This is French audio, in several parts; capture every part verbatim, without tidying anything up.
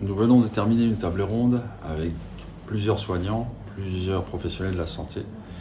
Nous venons de terminer une table ronde avec plusieurs soignants, plusieurs professionnels de la santé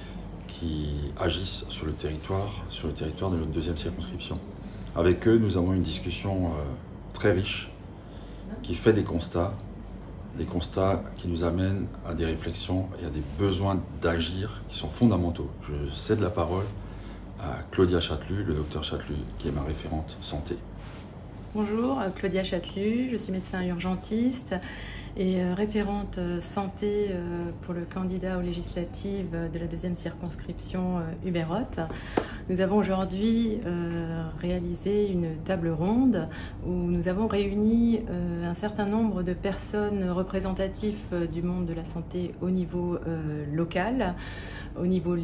qui agissent sur le territoire, sur le territoire de notre deuxième circonscription. Avec eux, nous avons une discussion euh, très riche qui fait des constats, des constats qui nous amènent à des réflexions et à des besoins d'agir qui sont fondamentaux. Je cède la parole à Claudia Chatelus, le docteur Chatelus, qui est ma référente santé. Bonjour, Claudia Chatelus, je suis médecin urgentiste et référente santé pour le candidat aux législatives de la deuxième circonscription Hubert-Ott. Nous avons aujourd'hui réalisé une table ronde où nous avons réuni un certain nombre de personnes représentatives du monde de la santé au niveau local, au niveau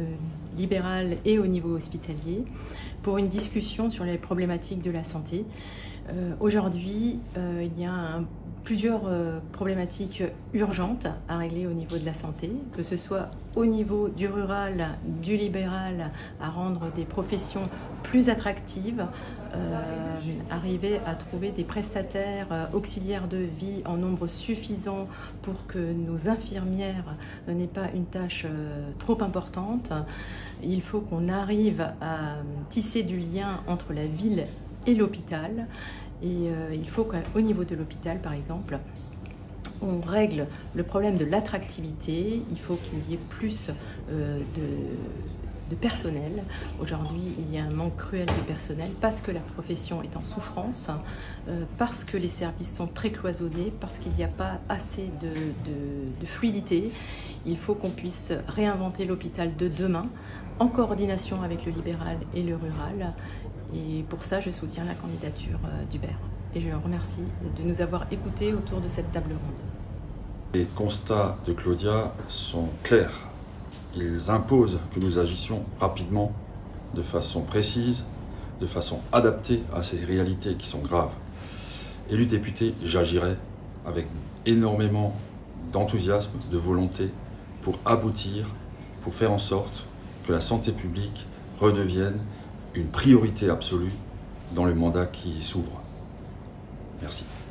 libéral et au niveau hospitalier, pour une discussion sur les problématiques de la santé. Euh, Aujourd'hui, euh, il y a un, plusieurs euh, problématiques urgentes à régler au niveau de la santé, que ce soit au niveau du rural, du libéral, à rendre des professions plus attractives, euh, arriver à trouver des prestataires euh, auxiliaires de vie en nombre suffisant pour que nos infirmières n'aient pas une tâche euh, trop importante. Il faut qu'on arrive à tisser du lien entre la ville et l'hôpital. Et euh, il faut qu'au niveau de l'hôpital, par exemple, on règle le problème de l'attractivité. Il faut qu'il y ait plus euh, de, de personnel. Aujourd'hui, il y a un manque cruel de personnel parce que la profession est en souffrance, euh, parce que les services sont très cloisonnés, parce qu'il n'y a pas assez de, de, de fluidité. Il faut qu'on puisse réinventer l'hôpital de demain en coordination avec le libéral et le rural. Et pour ça, je soutiens la candidature d'Hubert. Et je le remercie de nous avoir écoutés autour de cette table ronde. Les constats de Claudia sont clairs. Ils imposent que nous agissions rapidement, de façon précise, de façon adaptée à ces réalités qui sont graves. Élu député, j'agirai avec énormément d'enthousiasme, de volonté pour aboutir, pour faire en sorte que la santé publique redevienne une priorité absolue dans le mandat qui s'ouvre. Merci.